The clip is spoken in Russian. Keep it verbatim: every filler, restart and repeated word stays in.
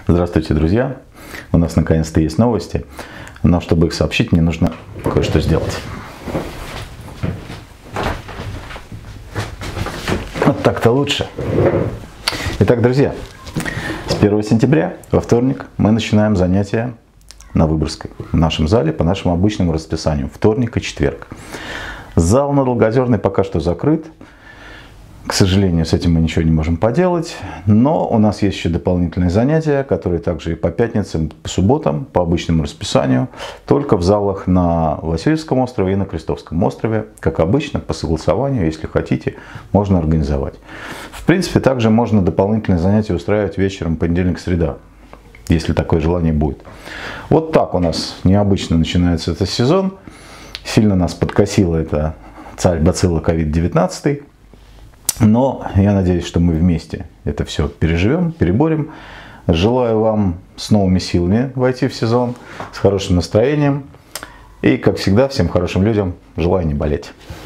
Здравствуйте, друзья! У нас наконец-то есть новости, но чтобы их сообщить, мне нужно кое-что сделать. Вот так-то лучше. Итак, друзья, с первого сентября, во вторник, мы начинаем занятия на Выборгской, в нашем зале, по нашему обычному расписанию, вторник и четверг. Зал на Долгоозерной пока что закрыт. К сожалению, с этим мы ничего не можем поделать, но у нас есть еще дополнительные занятия, которые также и по пятницам, по субботам, по обычному расписанию, только в залах на Васильевском острове и на Крестовском острове, как обычно, по согласованию, если хотите, можно организовать. В принципе, также можно дополнительные занятия устраивать вечером понедельник-среда, если такое желание будет. Вот так у нас необычно начинается этот сезон. Сильно нас подкосила эта царь бацилла ковид девятнадцать. Но я надеюсь, что мы вместе это все переживем, переборем. Желаю вам с новыми силами войти в сезон, с хорошим настроением. И, как всегда, всем хорошим людям желаю не болеть.